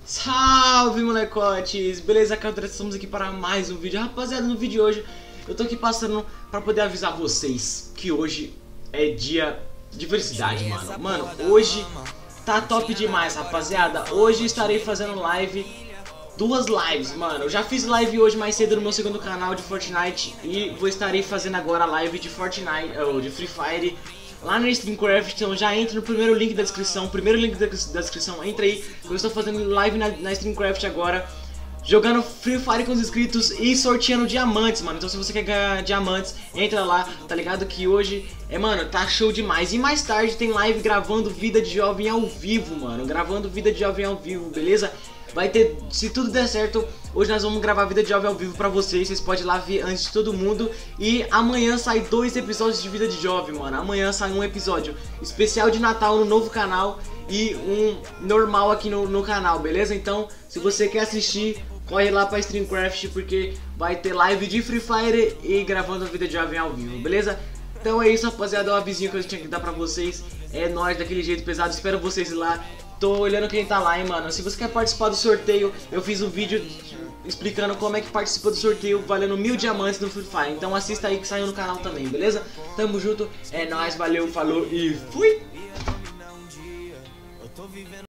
Salve, molecotes! Beleza, cara? Estamos aqui para mais um vídeo. Rapaziada, no vídeo de hoje eu tô aqui passando para poder avisar vocês que hoje é dia de felicidade, mano. Mano, hoje tá top demais, rapaziada. Hoje estarei fazendo live, duas lives, mano. Eu já fiz live hoje mais cedo no meu segundo canal de Fortnite e estarei fazendo agora a live de Fortnite, ou de Free Fire, lá no StreamCraft. Então já entra no primeiro link da descrição. Da descrição, entra aí. Eu estou fazendo live na StreamCraft agora, jogando Free Fire com os inscritos e sorteando diamantes, mano. Então se você quer ganhar diamantes, entra lá, tá ligado? Que hoje mano, tá show demais. E mais tarde tem live gravando Vida de Jovem ao vivo, mano. Gravando Vida de Jovem ao vivo, beleza? Vai ter, se tudo der certo, hoje nós vamos gravar Vida de Jovem ao vivo pra vocês. Vocês podem ir lá ver antes de todo mundo. E amanhã sai 2 episódios de Vida de Jovem, mano. Amanhã sai um episódio especial de Natal no novo canal e um normal aqui no canal, beleza? Então, se você quer assistir, corre lá pra StreamCraft, porque vai ter live de Free Fire e gravando a Vida de Jovem ao vivo, beleza? Então é isso, rapaziada, é um avisinho que eu tinha que dar pra vocês. É nóis, daquele jeito pesado, espero vocês lá. Tô olhando quem tá lá, hein, mano. Se você quer participar do sorteio, eu fiz um vídeo explicando como é que participa do sorteio valendo 1000 diamantes no Free Fire. Então assista aí que saiu no canal também, beleza? Tamo junto, é nóis, valeu, falou e fui!